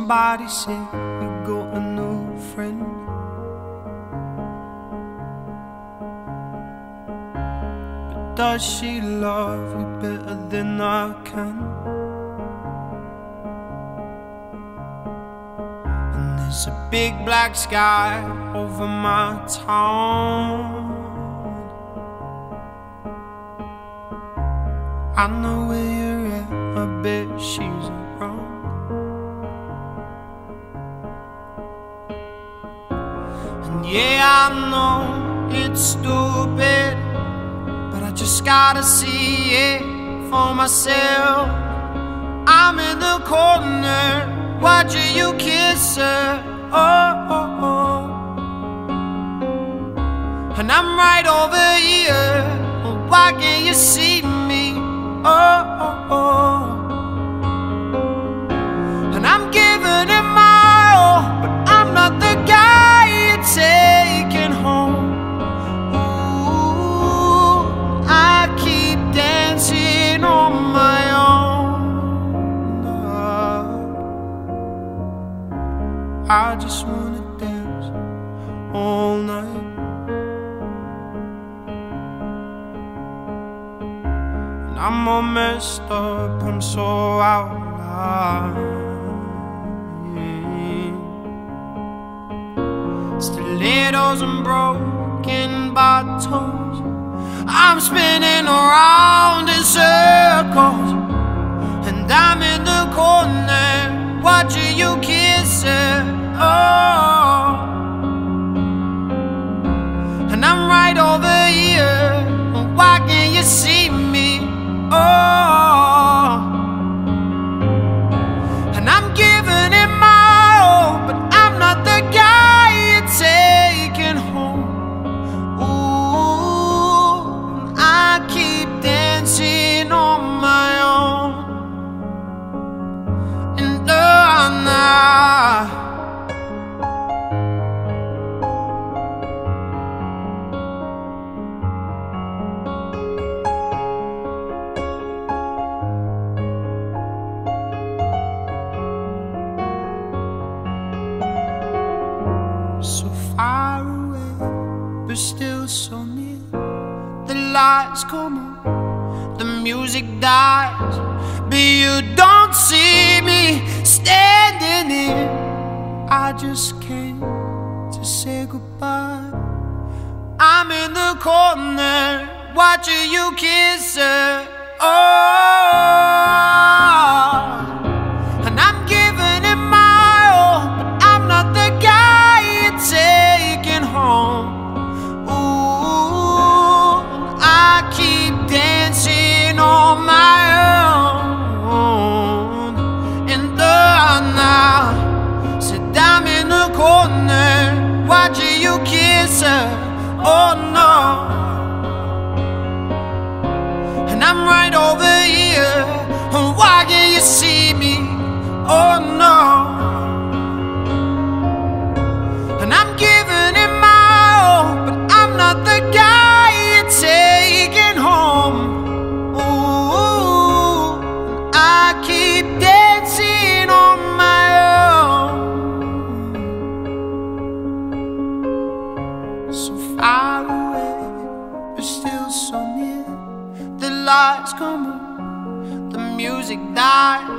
somebody said you got a new friend. But does she love you better than I can? And there's a big black sky over my town. I know where you're at, I bet she's around. And yeah, I know it's stupid, but I just gotta see it for myself. I'm in the corner, watching you kiss her, oh, oh, oh. And I'm right over here, why can't you see me? Oh, oh, oh. And I'm giving it my all, but I'm not the guy you're taking home. Ooh, I keep dancing on my own. I just wanna dance all night. I'm all messed up, I'm so out of line. Stilettos and broken bottles, I'm spinning around in circles. And I'm in the corner, watching you kiss her, oh. And I'm right over here, why can't you see me? Oh, and I'm giving it my all, but I'm not the guy you're taking home. Ooh, I keep dancing on my own. And so far away, but still so near. The lights come on, the music dies, but you don't see me standing here. I just came to say goodbye. I'm in the corner, watching you kiss her, oh. And I'm giving it my all, but I'm not the guy you're taking home. Ooh, I keep dancing on my own. And now, said I'm in the corner, watching you kiss her, oh no. And I'm right over here, why can't you see me? Oh no. And I'm giving it my all, but I'm not the guy you're taking home. Ooh, I keep dancing on my own. So far away, but still so near. The lights come on, the music dies,